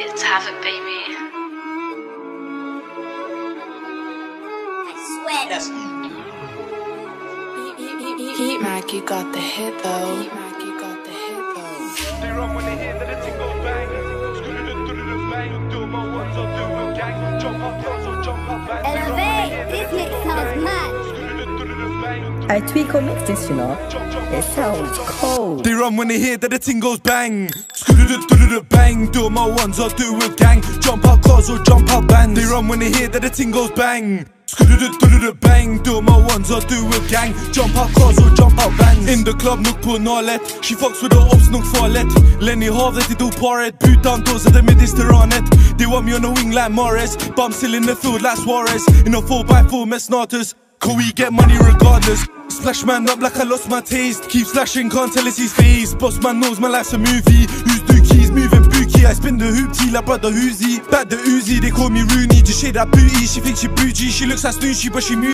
It's havoc, baby. I swear. Yes. Heat Mac, you got the hit though. Heat Mac, you got the hit though. They run when they hear that the ting goes bang. Screw-do-do-do-do-do bang. Do my ones or do a gang. Jump up, dance or jump up, bang. Elevate, this mix sounds mad. I tweak or mix this, you know. It sounds cold. They run when they hear that the ting goes bang. Screw-do-do-do-do-do bang. Do my ones or do a gang. Jump up cars or jump up bands. They run when they hear that the ting goes bang. Screw-do-do-do-do-do bang. Do my ones or do a gang. Jump up cars or jump up bands. In the club, nuk på nalet. She fucks with the ops, nuk farligt. Lenny havet i paret. Putan doser det Mediterranet. They want me on the wing like Morris. But I'm still in the field like Suarez. In a 4x4 med Snatus. Can we get money regardless? Splash man up like I lost my taste. Keep slashing, can't tell it's his face. Boss man knows my life's a movie. Who's dookies, moving bookie. I spin the hoopty like brother Uzi. Back the Uzi, they call me Rooney. Just shade that booty, she thinks she bougie. She looks like Snoochie but she moody.